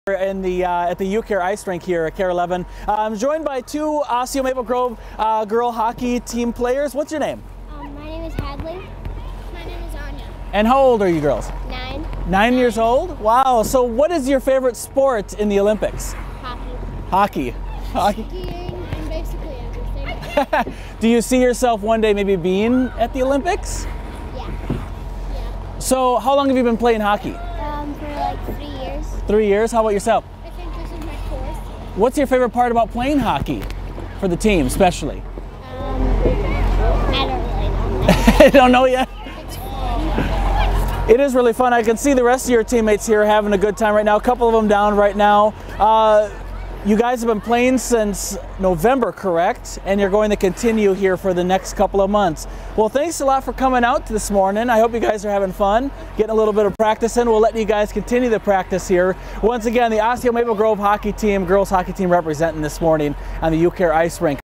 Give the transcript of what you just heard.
In the at the UCare Ice Rink here at KARE 11. I'm joined by two Osseo Maple Grove girl hockey team players. What's your name? My name is Hadley. My name is Anya. And how old are you girls? 9. 9 years old? Wow. So what is your favorite sport in the Olympics? Hockey. Hockey? Skiing and basically everything. Do you see yourself one day maybe being at the Olympics? Yeah. So how long have you been playing hockey? For like 3 years. 3 years? How about yourself? I think this is my 4th. What's your favorite part about playing hockey for the team especially? I don't really know. I don't know yet. It's fun. It is really fun. I can see the rest of your teammates here having a good time right now. A couple of them down right now. You guys have been playing since November, correct? And you're going to continue here for the next couple of months. Well, thanks a lot for coming out this morning. I hope you guys are having fun, getting a little bit of practice in. We'll let you guys continue the practice here. Once again, the Osseo Maple Grove hockey team, girls hockey team representing this morning on the UCare Ice Rink.